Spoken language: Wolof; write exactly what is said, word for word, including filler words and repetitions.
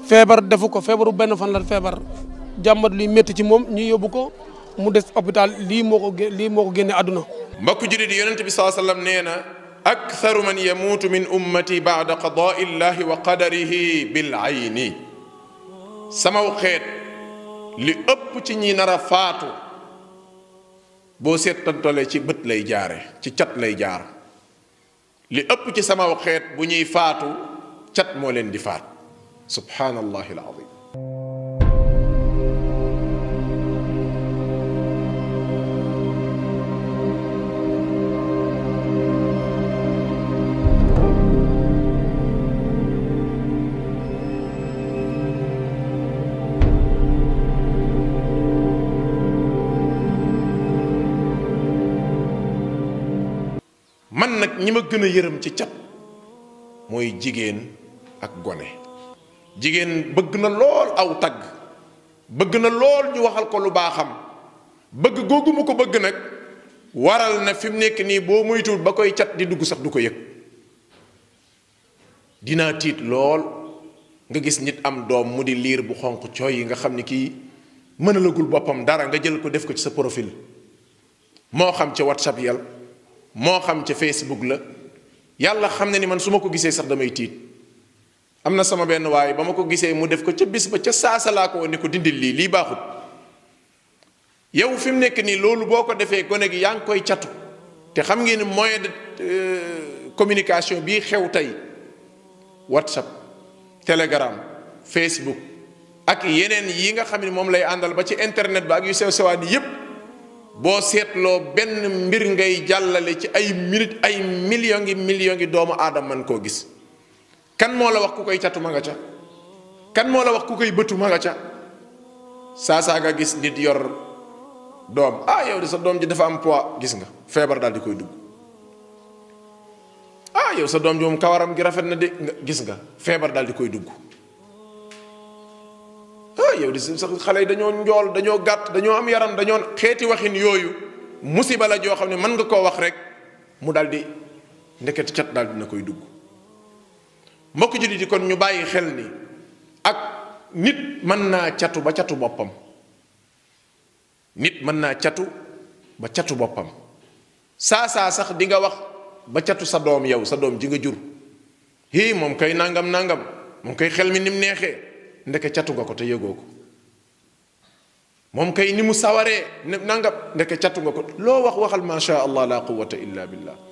feebar defu ko feebaru benn fan la feebar jàmbat luy métti ci moom ñu yóbbu ko mu des hôpital lii moo ko lii moo ko génne àdduna. mbokk jullit yi yonent bi sallallahu alayhi wa sallam nee na aktharu man yamuutu min ummati ba'da qadaa'i llahi wa qadarihi bil ayni samaw xeet li ëpp ci ñi nar a faatu boo seetantalee ci bët lay jaare ci cat lay jaar li ëpp ci samaw xeet bu ñuy faatu cat moo leen di faat subhaanallahi al-azim. man nag ñi ma gën a yërëm ci cat mooy jigéen ak gone. jigéen bëgg na lool aw tagg bëgg na lool ñu waxal ko lu baaxam bëgg googu mu ko bëgg nag waral na fi mu nekk nii boo moytuwul ba koy cat di dugg sax du ko yëg. dinaa tiit lool nga gis nit am doom mu di liir bu xonq cooy yi nga xam ni kii mënalagul boppam dara nga jël ko def ko ci sa profil moo xam ca WhatsApp yàlla moo xam ca Facebook la yàlla xam ne ni man su ma ko gisee sax damay tiit. am na sama benn waaye ba ma ko gisee mu def ko ca bis ba ca saasa laa ko ne ko dindil lii lii baaxut. yow fi mu nekk nii loolu boo ko defee gone gi yaa ngi koy catu te xam ngeen ne moyen de communication bii xew tey WhatsApp Telegram Facebook ak yeneen yi nga xam ne moom lay àndal ba ci internet ba ak yu sew sewaan yépp boo seetloo benn mbir ngay jàllale ci ay minute ay millions ngi millions ngi doomu aadama man koo gis. kan moo la wax ku koy catu ma nga ca kan moo la wax ku koy bëtu ma nga ca saa saa nga gis nit yor doom ah yow de sa doom ji dafa am poids gis nga feebar daal di koy dugg. ah yow sa doom ji moom kawaram gi rafet na de nga gis nga feebar daal di koy dugg. ah yow di sax xale yi dañoo njool dañoo gàtt dañoo am yaram dañoo xeeti waxin yooyu musiba la joo xam ne mën nga koo wax rek mu daal di ndeket cat daal dina koy dugg. mbokk jullit yi kon ñu bàyyi xel ni ak nit mën naa catu ba catu boppam nit mën naa catu ba catu boppam saa saa sax di nga wax ba catu sa doom yow sa doom ji nga jur hii moom kay nangam nangam moom kay xel mi ni mu neexee ndeke catu nga ko te yëgoo ko moom kay ni mu sawaree nangam ndeke catu nga ko loo wax waxal ma sha allah la quwwata illa billah